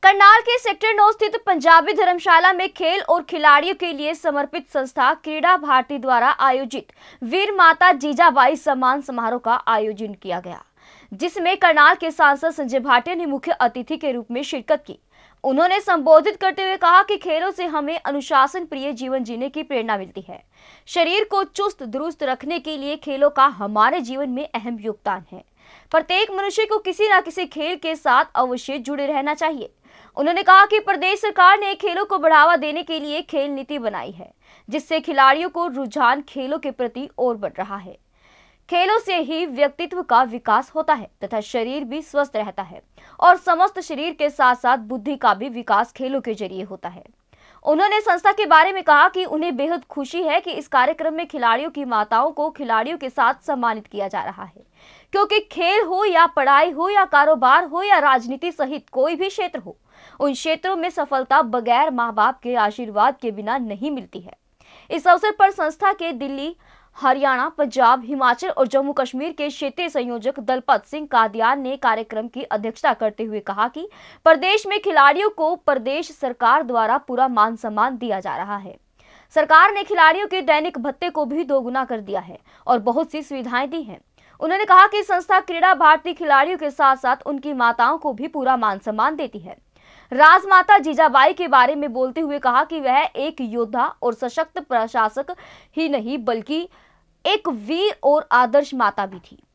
करनाल के सेक्टर 9 स्थित पंजाबी धर्मशाला में खेल और खिलाड़ियों के लिए समर्पित संस्था क्रीड़ा भारती द्वारा आयोजित वीर माता जीजाबाई सम्मान समारोह का आयोजन किया गया, जिसमें करनाल के सांसद संजय भाटिया ने मुख्य अतिथि के रूप में शिरकत की। उन्होंने संबोधित करते हुए कहा कि खेलों से हमें अनुशासन प्रिय जीवन जीने की प्रेरणा मिलती है। शरीर को चुस्त दुरुस्त रखने के लिए खेलों का हमारे जीवन में अहम योगदान है। प्रत्येक मनुष्य को किसी न किसी खेल के साथ अवश्य जुड़े रहना चाहिए। उन्होंने कहा कि प्रदेश सरकार ने खेलों को बढ़ावा देने के लिए खेल नीति बनाई है, जिससे खिलाड़ियों को रुझान खेलों के प्रति और बढ़ रहा है। खेलों से ही व्यक्तित्व का विकास होता है तथा शरीर भी स्वस्थ रहता है और समस्त शरीर के साथ साथ बुद्धि का भी विकास खेलों के जरिए होता है। उन्होंने संस्था के बारे में कहा कि उन्हें बेहद खुशी है कि इस कार्यक्रम में खिलाड़ियों की माताओं को खिलाड़ियों के साथ सम्मानित किया जा रहा है, क्योंकि खेल हो या पढ़ाई हो या कारोबार हो या राजनीति सहित कोई भी क्षेत्र हो, उन क्षेत्रों में सफलता बगैर माँ बाप के आशीर्वाद के बिना नहीं मिलती है। इस अवसर पर संस्था के दिल्ली, हरियाणा, पंजाब, हिमाचल और जम्मू कश्मीर के क्षेत्रीय संयोजक दलपत सिंह कादियान ने कार्यक्रम की अध्यक्षता करते हुए कहा कि प्रदेश में खिलाड़ियों को प्रदेश सरकार द्वारा पूरा मान सम्मान दिया जा रहा है। सरकार ने खिलाड़ियों के दैनिक भत्ते को भी दोगुना कर दिया है और बहुत सी सुविधाएं दी हैं। उन्होंने कहा कि संस्था क्रीड़ा भारती खिलाड़ियों के साथ साथ उनकी माताओं को भी पूरा मान सम्मान देती है। राजमाता जीजाबाई के बारे में बोलते हुए कहा कि वह एक योद्धा और सशक्त प्रशासक ही नहीं बल्कि एक वीर और आदर्श माता भी थी।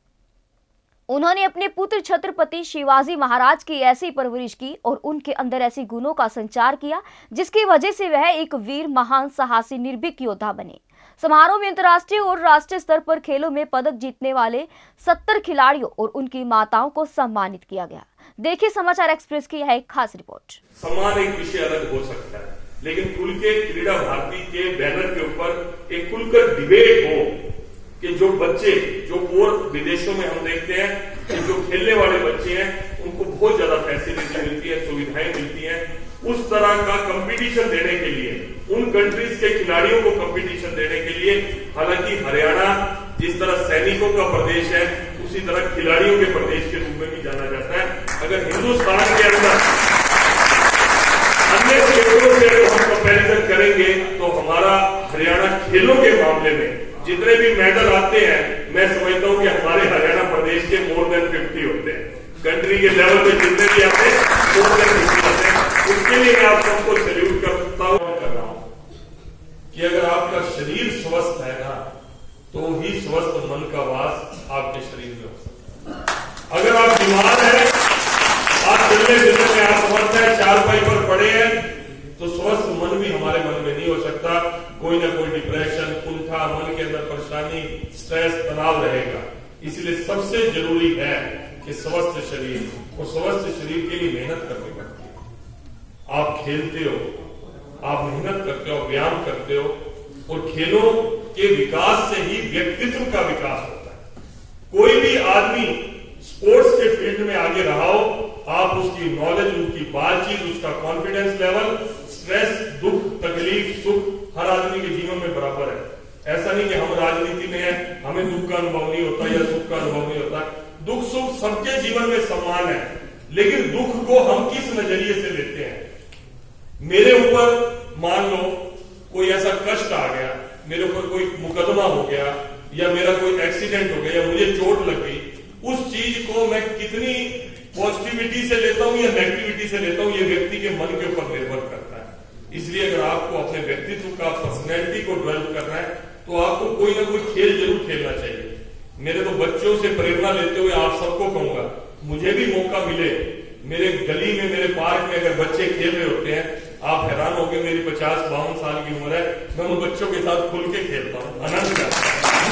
उन्होंने अपने पुत्र छत्रपति शिवाजी महाराज की ऐसी परवरिश की और उनके अंदर ऐसे गुणों का संचार किया, जिसकी वजह से वह एक वीर, महान, साहसी, निर्भीक योद्धा बने। समारोह में अंतर्राष्ट्रीय और राष्ट्रीय स्तर पर खेलों में पदक जीतने वाले 70 खिलाड़ियों और उनकी माताओं को सम्मानित किया गया। देखिए समाचार एक्सप्रेस की यह एक खास रिपोर्ट। सम्मान एक विषय अलग हो सकता है, लेकिन खुल के क्रीड़ा भारती के बैनर के ऊपर एक खुलकर डिबेट हो कि जो बच्चे जो और विदेशों में हम देखते हैं कि जो खेलने वाले बच्चे हैं उनको बहुत ज्यादा फैसिलिटी मिलती है, सुविधाएं मिलती हैं, उस तरह का कंपटीशन देने के लिए, उन कंट्रीज के खिलाड़ियों को कंपटीशन देने के लिए, हालांकि हरियाणा जिस तरह सैनिकों का प्रदेश है उसी तरह खिलाड़ियों के प्रदेश के रूप में भी जाना जाता है। अगर हिंदुस्तान के अंदर अन्य क्षेत्रों से हम कंपेरिजन करेंगे तो हमारा हरियाणा खेलों के मामले में जितने भी मेडल आते हैं, मैं समझता हूं कि हमारे हरियाणा प्रदेश के मोर देन 50 होते हैं। कंट्री के लेवल पे जितने भी आते हैं मोर देन 50 आते हैं। उसके लिए मैं आप सबको सैल्यूट करता हूं कर रहा हूं कि अगर आपका शरीर स्वस्थ है ना, तो ही स्वस्थ मन का वास आपके शरीर में हो सकता है। अगर आप बीमार हैं, आप चलने फिरने में असमर्थ है, चारपाई पर पड़े हैं, तो स्वस्थ मन भी हमारे मन में नहीं हो सकता। कोई ना कोई डिप्रेशन, कुंठा, मन के अंदर परेशानी, स्ट्रेस, तनाव रहेगा। इसलिए सबसे जरूरी है कि स्वस्थ शरीर, और स्वस्थ शरीर के लिए मेहनत करनी पड़ती है। आप खेलते हो, आप मेहनत करते हो, व्यायाम करते हो, और खेलों के विकास से ही व्यक्तित्व का विकास होता है। कोई भी आदमी स्पोर्ट्स के फील्ड में आगे रहा हो, आप उसकी नॉलेज, उसकी बातचीत, उसका कॉन्फिडेंस लेवल, स्ट्रेस, दुख, तकलीफ, सुख हर आदमी के जीवन में बराबर है। ऐसा नहीं कि हम राजनीति में हैं, हमें दुख का अनुभव नहीं होता या सुख का अनुभव नहीं होता। दुख सुख सबके जीवन में समान है, लेकिन दुख को हम किस नजरिए से लेते हैं। मेरे ऊपर मान लो कोई ऐसा कष्ट आ गया, मेरे ऊपर कोई मुकदमा हो गया या मेरा कोई एक्सीडेंट हो गया या मुझे चोट लग गई, उस चीज को मैं कितनी पॉजिटिविटी से लेता हूं या नेगेटिविटी से लेता हूं, ये व्यक्ति के मन के ऊपर निर्भर करता है। इसलिए अगर आपको अपने व्यक्तित्व का, पर्सनैलिटी को डेवलप करना है, तो आपको कोई ना कोई खेल जरूर खेलना चाहिए। मेरे तो बच्चों से प्रेरणा लेते हुए आप सबको कहूंगा, मुझे भी मौका मिले, मेरे गली में, मेरे पार्क में अगर बच्चे खेल रहे होते हैं, आप हैरान हो गए, मेरी 50-52 साल की उम्र है, मैं उन बच्चों के साथ खुल के खेलता हूँ, आनंद करता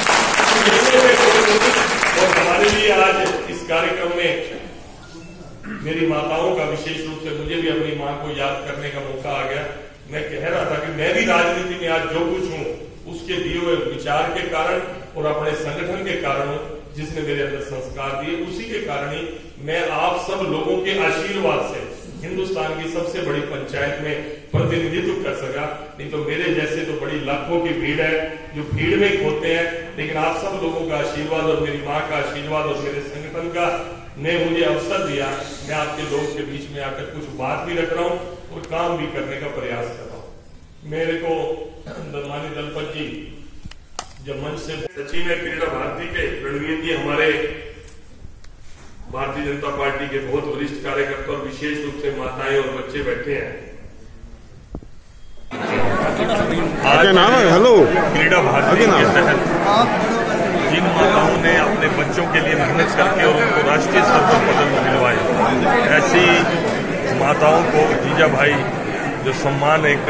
हूँ। और हमारे लिए आज इस कार्यक्रम में मेरी माताओं का, विशेष रूप से मुझे भी अपनी मां को याद करने का मौका आ गया। मैं कह रहा था कि मैं भी राजनीति में आज जो कुछ हूं, उसके दिए हुए विचार के कारण और अपने संगठन के कारण, जिसने मेरे अंदर संस्कार दिए, उसी के कारण ही मैं आप सब लोगों के आशीर्वाद से हिंदुस्तान की सबसे बड़ी पंचायत में प्रतिनिधित्व कर सका। नहीं तो मेरे जैसे तो बड़ी लाखों की भीड़ है जो भीड़ में होते हैं, लेकिन आप सब लोगों का आशीर्वाद और मेरी माँ का आशीर्वाद और मेरे संगठन का ने मुझे अवसर दिया, मैं आपके लोग के बीच में आकर कुछ बात भी रख रहा हूँ और काम भी करने का प्रयास कर रहा हूँ। मेरे को माननीय दलपत जी जब मंच से सचिव है क्रीड़ा भारती के रणवीर जी, हमारे भारतीय जनता पार्टी के बहुत वरिष्ठ कार्यकर्ता और विशेष रूप से माताएं और बच्चे बैठे हैं। आज हेलो क्रीड़ा भारती के तहत जिन माताओं ने अपने बच्चों के लिए मेहनत करके और उनको राष्ट्रीय स्तर पर पदक दिलवाए, ऐसी माताओं को जीजा भाई जो सम्मान एक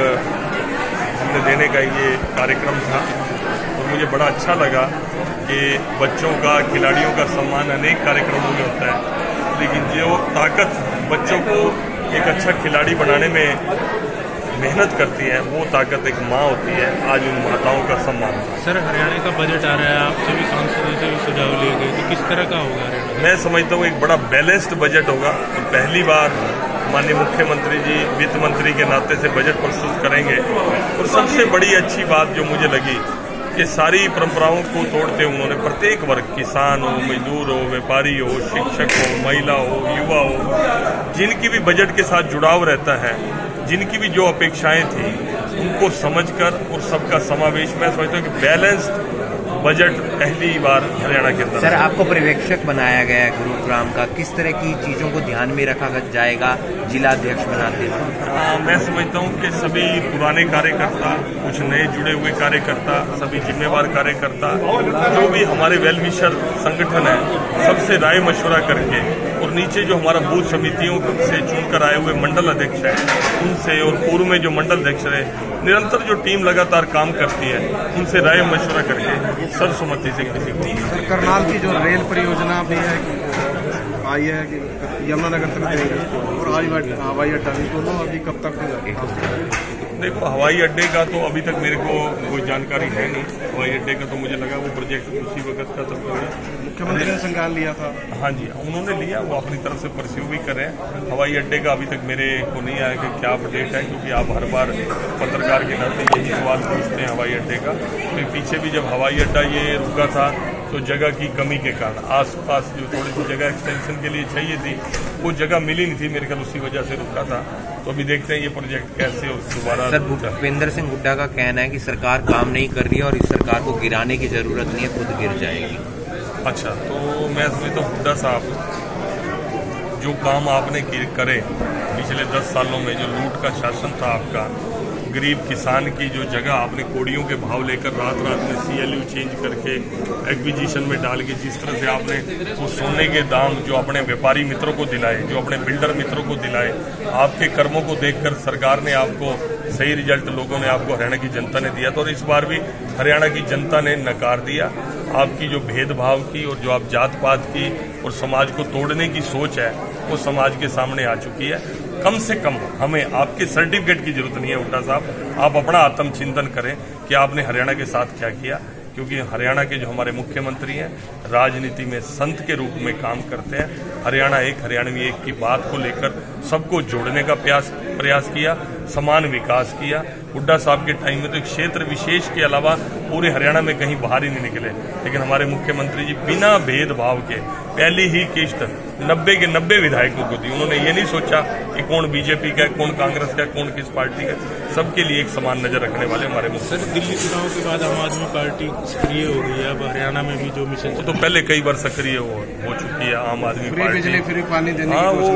हमने देने का ये कार्यक्रम था, और मुझे बड़ा अच्छा लगा कि बच्चों का, खिलाड़ियों का सम्मान अनेक कार्यक्रमों में होता है, लेकिन जो ताकत बच्चों को एक अच्छा खिलाड़ी बनाने में मेहनत करती है, वो ताकत एक माँ होती है। आज उन माताओं का सम्मान। सर, हरियाणा का बजट आ रहा है, आपसे भी सांसदों से भी सुझाव लिए गए, तो किस तरह का होगा हरियाणा? मैं समझता हूँ एक बड़ा बैलेंस्ड बजट होगा। तो पहली बार माननीय मुख्यमंत्री जी वित्त मंत्री के नाते से बजट प्रस्तुत करेंगे, और सबसे बड़ी अच्छी बात जो मुझे लगी कि सारी परंपराओं को तोड़ते उन्होंने प्रत्येक वर्ग, किसान हो, मजदूर हो, व्यापारी हो, शिक्षक हो, महिला हो, युवा हो, जिनकी भी बजट के साथ जुड़ाव रहता है, जिनकी भी जो अपेक्षाएं थी, उनको समझकर और सबका समावेश, मैं समझता हूँ कि बैलेंस्ड बजट पहली बार हरियाणा के अंदर। सर, आपको पर्यवेक्षक बनाया गया है गुरुग्राम का, किस तरह की चीजों को ध्यान में रखा जाएगा जिला अध्यक्ष बनाते हैं? मैं समझता हूँ कि सभी पुराने कार्यकर्ता, कुछ नए जुड़े हुए कार्यकर्ता, सभी जिम्मेवार कार्यकर्ता, जो भी हमारे वेल विशर संगठन है, सबसे राय मशवरा करके, और नीचे जो हमारा बूथ समितियों से चुनकर आए हुए मंडल अध्यक्ष है उनसे, और पूर्व में जो मंडल अध्यक्ष है, निरंतर जो टीम लगातार काम करती है, उनसे राय मशवरा करके सर्वसम्मति से किसी को। करनाल की जो रेल परियोजना भी है आई है कि यमुनानगर तक देंगे, और हवाई अड्डा भी, दोनों अभी कब तक होगा? देखो, हवाई अड्डे का तो अभी तक मेरे को कोई जानकारी है नहीं। हवाई अड्डे का तो मुझे लगा वो प्रोजेक्ट उसी वक्त का सब मुख्यमंत्री ने संज्ञान लिया था। हाँ जी, उन्होंने लिया, वो अपनी तरफ से परस्यू भी कर रहे हैं। हवाई अड्डे का अभी तक मेरे को नहीं आया कि क्या अपडेट है, क्योंकि आप हर बार पत्रकार के नाते यही सवाल पूछते हैं हवाई अड्डे का। तो पीछे भी जब हवाई अड्डा ये रुका था तो जगह की कमी के कारण आसपास जो थोड़ी सी जगह एक्सटेंशन के लिए चाहिए थी, वो जगह मिली नहीं थी, मेरे ख्याल उसी वजह से रुका था। तो अभी देखते हैं ये प्रोजेक्ट कैसे दोबारा। सर, भूपेंद्र सिंह हुड्डा का कहना है कि सरकार काम नहीं कर रही है और इस सरकार को गिराने की जरूरत नहीं है, खुद गिर जाएगी। अच्छा, तो मैं समझता हूँ हुड्डा साहब, जो काम आपने करे पिछले 10 सालों में, जो लूट का शासन था आपका, गरीब किसान की जो जगह आपने कोड़ियों के भाव लेकर रात रात में CLU चेंज करके एक्विजिशन में डाल के, जिस तरह से आपने वो सोने के दाम जो अपने व्यापारी मित्रों को दिलाए, जो अपने बिल्डर मित्रों को दिलाए, आपके कर्मों को देखकर सरकार ने आपको सही रिजल्ट, लोगों ने आपको, हरियाणा की जनता ने दिया। तो और इस बार भी हरियाणा की जनता ने नकार दिया। आपकी जो भेदभाव की और जो आप जात पात की और समाज को तोड़ने की सोच है, वो समाज के सामने आ चुकी है। कम से कम हमें आपके सर्टिफिकेट की जरूरत नहीं है हुड्डा साहब, आप अपना आत्मचिंतन करें कि आपने हरियाणा के साथ क्या किया, क्योंकि हरियाणा के जो हमारे मुख्यमंत्री हैं, राजनीति में संत के रूप में काम करते हैं। हरियाणा एक, हरियाणवी एक की बात को लेकर सबको जोड़ने का प्रयास किया, समान विकास किया। हुड्डा साहब के टाइम में तो एक क्षेत्र विशेष के अलावा पूरे हरियाणा में कहीं बाहर ही नहीं निकले, लेकिन हमारे मुख्यमंत्री जी बिना भेदभाव के पहली ही किश्त 90 के 90 विधायकों को दी। उन्होंने ये नहीं सोचा कि कौन बीजेपी का है, कौन कांग्रेस का है, कौन किस पार्टी का है, सबके लिए एक समान नजर रखने वाले हमारे मुख्यमंत्री। सर, दिल्ली चुनाव के बाद आम आदमी पार्टी सक्रिय हो गई है, अब हरियाणा में भी जो मिशन तो पहले कई बार सक्रिय हो चुकी है आम आदमी पार्टी। बिजली, फ्री पानी देने, हाँ, वो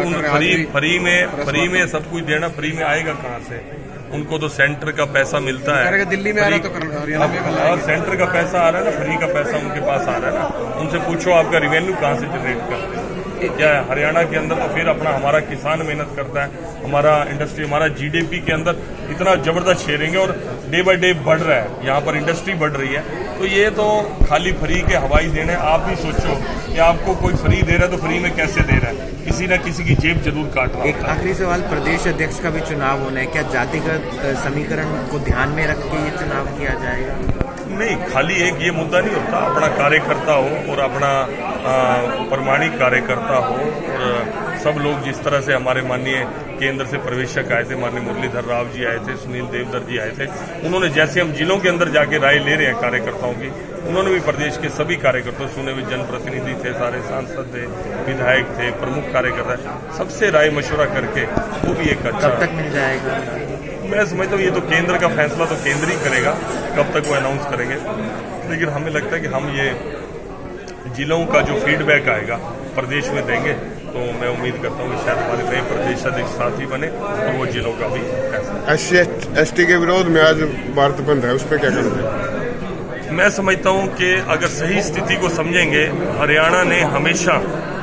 फ्री में सब कुछ देना, फ्री में आएगा कहाँ से? उनको तो सेंटर का पैसा मिलता है। दिल्ली में आ रहा तो हरियाणा में सेंटर का पैसा आ रहा है ना, फ्री का पैसा उनके पास आ रहा है ना। उनसे पूछो आपका रिवेन्यू कहाँ से जनरेट करते हैं, क्या है? हरियाणा के अंदर तो फिर अपना हमारा किसान मेहनत करता है, हमारा इंडस्ट्री, हमारा GDP के अंदर इतना जबरदस्त शेयरिंग है और डे बाय डे बढ़ रहा है, यहाँ पर इंडस्ट्री बढ़ रही है। तो ये तो खाली फ्री के हवाई देने। आप भी सोचो कि आपको कोई फ्री दे रहा है तो फ्री में कैसे दे रहा है, किसी न किसी की जेब जरूर काट रहा है। एक आखिरी सवाल, प्रदेश अध्यक्ष का भी चुनाव होना है, क्या जातिगत समीकरण को ध्यान में रख के ये चुनाव किया जाएगा? नहीं, खाली एक ये मुद्दा नहीं होता, अपना कार्यकर्ता हो और अपना प्रामाणिक कार्यकर्ता हो, और सब लोग जिस तरह से हमारे माननीय केंद्र से पर्यवेक्षक आए थे, माननीय मुरलीधर राव जी आए थे, सुनील देवधर जी आए थे। उन्होंने जैसे हम जिलों के अंदर जाके राय ले रहे हैं कार्यकर्ताओं की, उन्होंने भी प्रदेश के सभी कार्यकर्ताओं सुने हुए, जनप्रतिनिधि थे, सारे सांसद थे, विधायक थे, प्रमुख कार्यकर्ता, सबसे राय मशवरा करके वो भी एक अच्छा। कब तक मिल जाएगा? मैं समझता हूँ ये तो केंद्र का फैसला तो केंद्र ही करेगा, कब तक वो अनाउंस करेंगे। लेकिन हमें लगता है कि हम ये जिलों का जो फीडबैक आएगा प्रदेश में देंगे, तो मैं उम्मीद करता हूँ कि शायद हमारे नए प्रदेश अध्यक्ष साथी बने और वो जिलों का भी फैसला। SC के विरोध में आज भारत बंद है, उस पर क्या करेंगे? मैं समझता हूँ कि अगर सही स्थिति को समझेंगे, हरियाणा ने हमेशा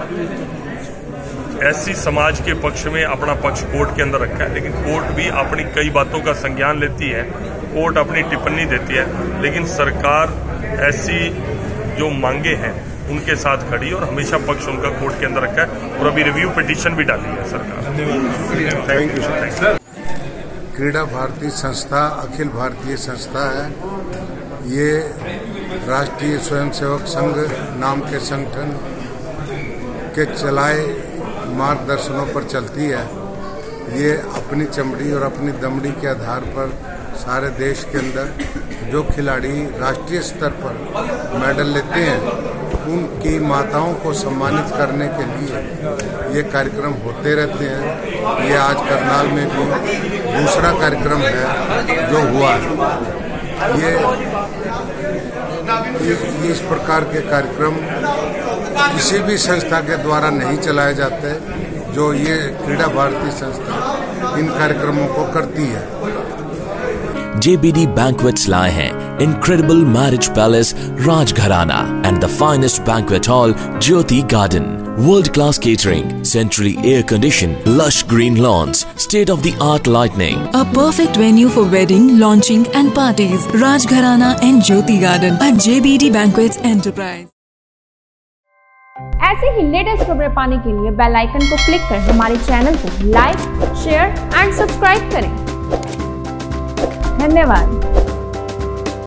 SC समाज के पक्ष में अपना पक्ष कोर्ट के अंदर रखा है, लेकिन कोर्ट भी अपनी कई बातों का संज्ञान लेती है, कोर्ट अपनी टिप्पणी देती है, लेकिन सरकार SC जो मांगे हैं उनके साथ खड़ी और हमेशा पक्ष उनका कोर्ट के अंदर रखा है और अभी रिव्यू पिटीशन भी डाली है सरकार। Thank you sir. Krida Bharati संस्था अखिल भारतीय संस्था है। ये राष्ट्रीय स्वयंसेवक संघ नाम के संगठन के चलाए मार्गदर्शनों पर चलती है। ये अपनी चमड़ी और अपनी दमड़ी के आधार पर सारे देश के अंदर जो खिलाड़ी राष्ट्रीय स्तर पर मेडल लेते हैं उनकी माताओं को सम्मानित करने के लिए ये कार्यक्रम होते रहते हैं। ये आज करनाल में भी दूसरा कार्यक्रम है जो हुआ है। ये इस प्रकार के कार्यक्रम किसी भी संस्था के द्वारा नहीं चलाए जाते, जो ये क्रीड़ा भारती संस्था इन कार्यक्रमों को करती है। JBD Banquets लाए हैं incredible marriage palace Rajgharana and the finest banquet hall Jyoti Garden. World-class catering, centrally air-conditioned, lush green lawns, state-of-the-art lighting. A perfect venue for wedding, launching and parties. Rajgharana and Jyoti Garden at JBD Banquets Enterprise. ऐसे ही latest खबरें पाने के लिए bell icon को click कर हमारे channel को like, share and subscribe करें। धन्यवाद।